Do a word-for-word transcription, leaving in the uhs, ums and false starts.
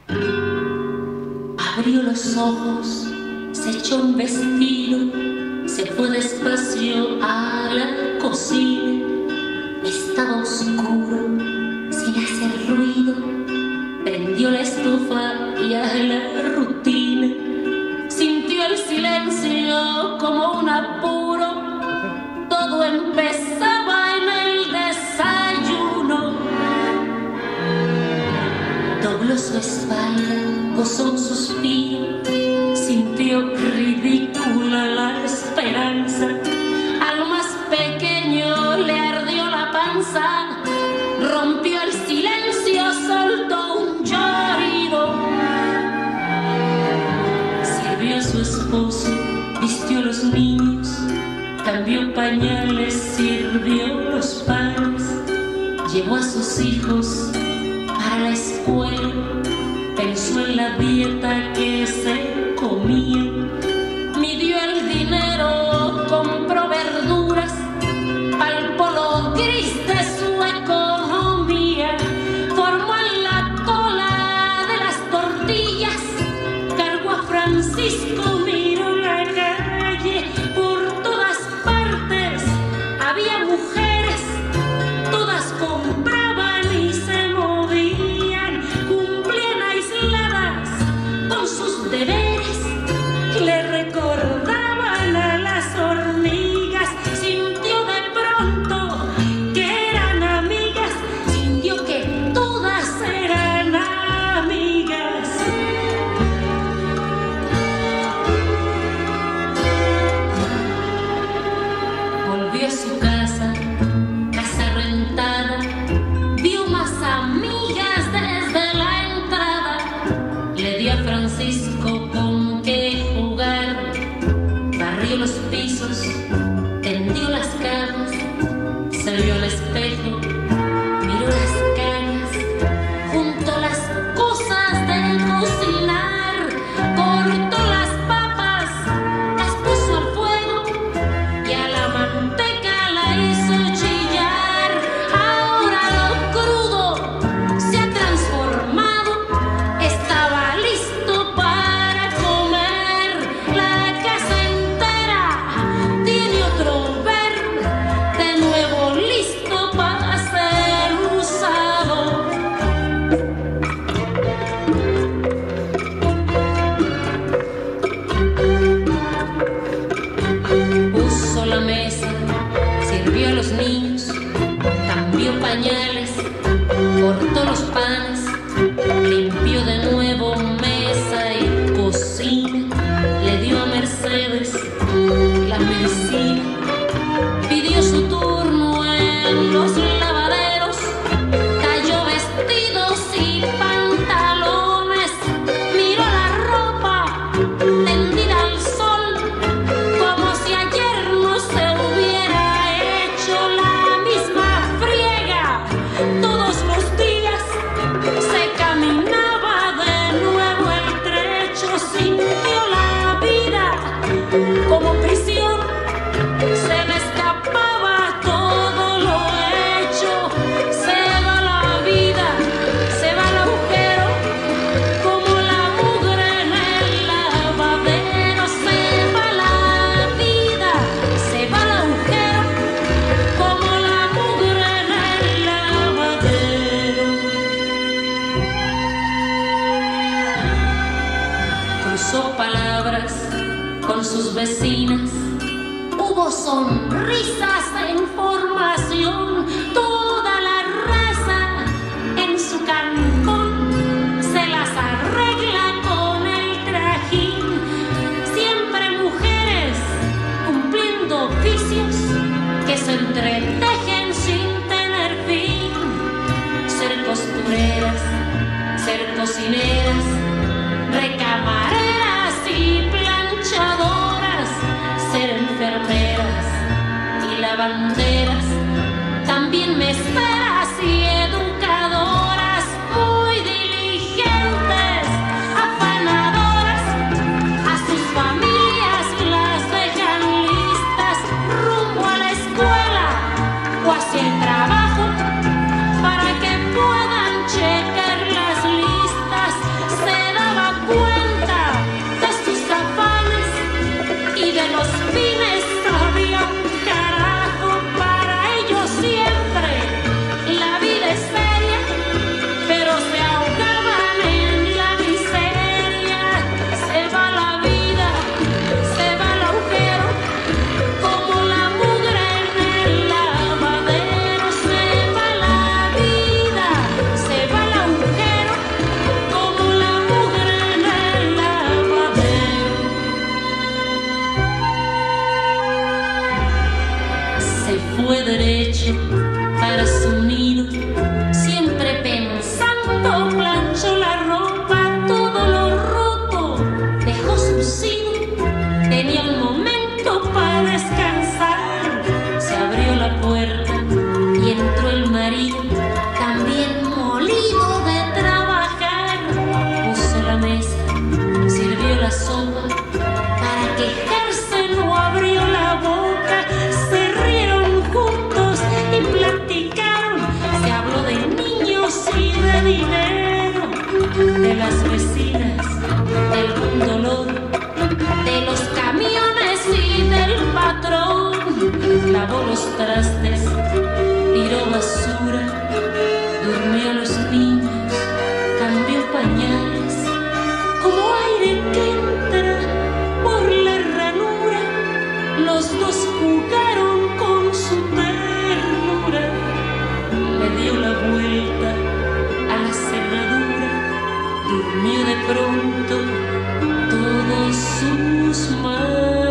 Abrió los ojos, se echó un vestido, se fue despacio a la cocina. Estaba oscuro, sin hacer ruido, prendió la estufa y a la rutina. Sintió el silencio como un apuro, todo empezaba en el desayuno. Dobló su espalda, gozó un suspiro, sintió ridícula la esperanza. Al más pequeño le ardió la panza, rompió el silencio, soltó un llorido. Sirvió a su esposo, vistió a los niños, cambió pañales, sirvió los panes, llevó a sus hijos para la escuela, pensó en la dieta que se comía, midió el dinero, compró verduras, palpó lo gris de su economía, formó en la cola de las tortillas, cargó a Francisco, miró la calle, por todas partes había mujeres, todas compraban y se movían, cumplían aisladas con sus deberes, le recordaban a las hormigas. Sintió de pronto que eran amigas, sintió que todas eran amigas. Volvió a su casa, casa rentada, vio más amigas desde la entrada, le dio a Francisco con qué jugar, barrió los pisos, tendió las camas, se vio al espejo, miró las caras, juntó las cosas de cocinar, cortó las papas, las puso al fuego y a la manteca la hizo chillar. Ahora lo crudo se ha transformado, estaba listo para comer. La casa entera tiene otro ver, de nuevo listo para ser usado. Puso la mesa, sirvió a los niños, cambió pañales, cortó los panes, limpió de nuevo mesa y cocina, le dio a Mercedes la medicina, pidió su turno en los lavaderos, talló vestidos y pantalones, miró la ropa tendida al sol, como si ayer no se hubiera hecho la misma friega. Todos los días se caminaba de nuevo el trecho, sintió la vida como prisión, se me escapaba todo lo hecho. Se va la vida, se va el agujero, como la mugre en el lavadero. Se va la vida, se va el agujero, como la mugre en el lavadero. Cruzó palabras con sus vecinas, hubo sonrisas en formación, toda la raza en su cantón se las arregla con el trajín. Siempre mujeres cumpliendo oficios que se entretejen sin tener fin. Ser costureras, ser cocineras, recamareras y planchadoras, ser enfermeras y lavanderas, también meseras y educadoras, muy diligentes, afanadoras, a sus familias las dejan listas rumbo a la escuela o hacia el trabajo, para que puedan checar las listas. vuelta a la cerradura, durmió de pronto todos sus males.